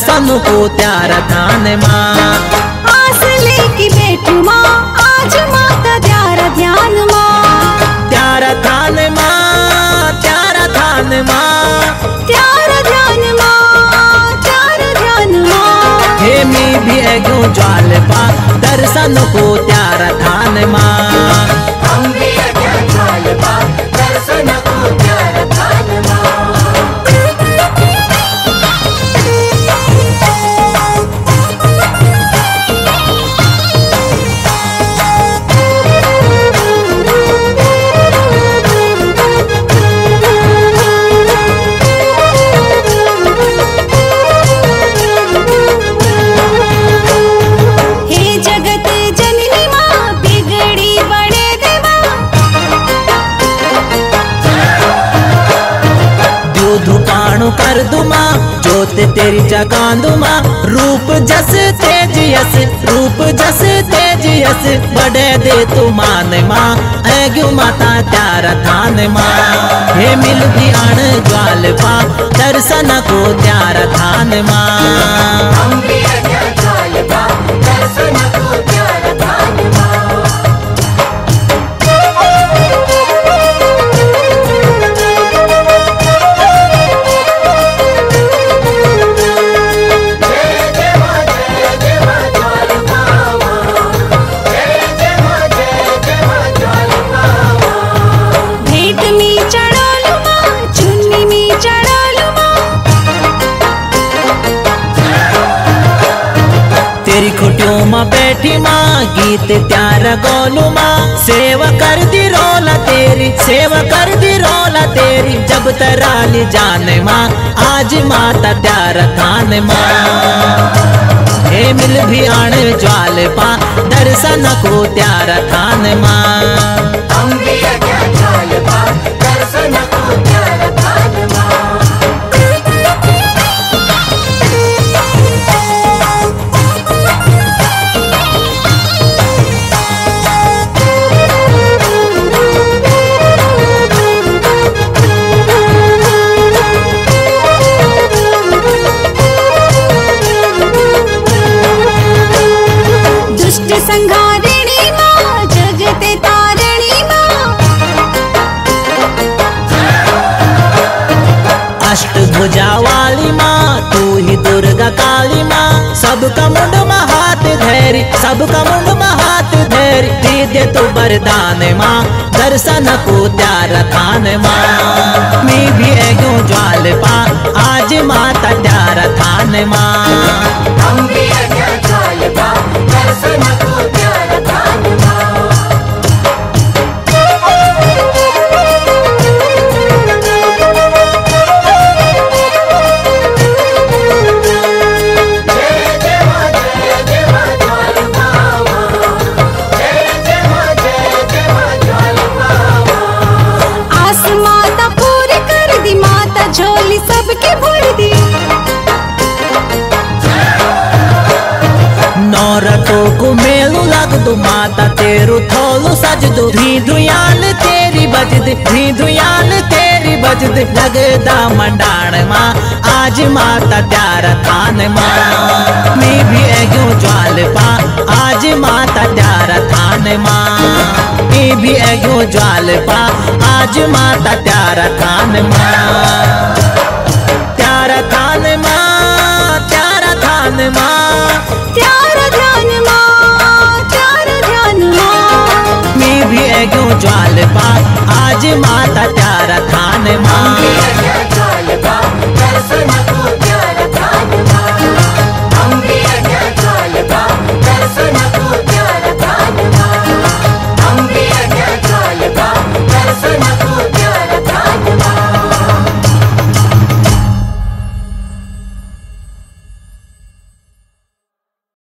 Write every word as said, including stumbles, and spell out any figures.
दर्शन को त्यार थान माँ। आस लेके बैठू माँ आज माता त्यार ध्यान माँ। त्यार थान माँ त्यार थान माँ त्यार ध्यान माँ त्यार ध्यान माँ। हे मी भी एगो ज्वाल पा दर्शन को त्यार थान माँ। हम भी एगो ज्वाल पा दर्शन को त्यार थान माँ। कर दुमा जोत तेरी जगांदुमा रूप जस तेज यस रूप जस तेज यस बड़े दे तू मान माँ ऐग्यू माता त्यार थान माँ। हे मिल भी अण ज्वाल पा दर्शन को त्यार थान माँ। हम भी एगो ज्वाल पा दर्शन को त्यार थान माँ। तेरी खुटियों माँ बैठी माँ गीत त्यार गोलू माँ। सेवा कर दी रोला तेरी सेवा कर दी रोला तेरी जब तराली जाने माँ आज माता त्यार थान माँ। हे मिल भी आण ज्वाल पा दर्शन को त्यार थान माँ। हम भी एगो ज्वाल पा दर्शन को त्यार थान माँ। संघारिणी माँ जगते तारिणी माँ। अष्टभुजा वाली माँ तू ही दुर्गा काली माँ। सबका मुंड में हाथ धैर्य सबका मुंड में हाथ धैर्य दे दे तो वरदान माँ दर्शन को त्यार थान माँ। मैं भी एगो ज्वाल पा आज माता त्यार थान माँ। हम भी एगो ज्वाल पा दर्शन को त्यार थान माँ। नौरतों को मेलू लग दो माता तेरू थोलू सज दो धी दुयाल तेरी बजद धी दुयाल तेरी बजद लगदा मंडाण माँ आज माता त्यार थान माँ। मैं भी एगो ज्वाल पा आज माता त्यार थान माँ। मैं भी एगो ज्वाल पा आज माता त्यार थान माँ। त्यार थान माँ त्यार थान माँ त्यार ध्यान माँ त्यार ध्यान माँ। मैं भी एगो ज्वाल पा आज माता त्यार थान माँ।